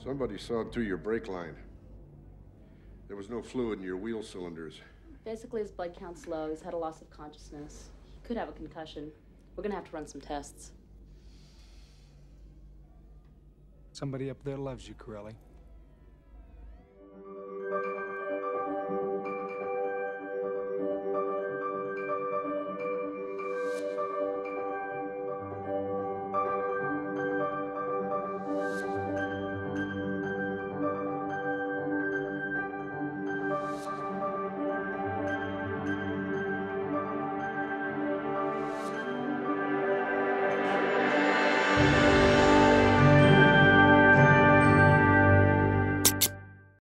Somebody sawed through your brake line. There was no fluid in your wheel cylinders. Basically, his blood count's low. He's had a loss of consciousness. He could have a concussion. We're gonna have to run some tests. Somebody up there loves you, Corelli.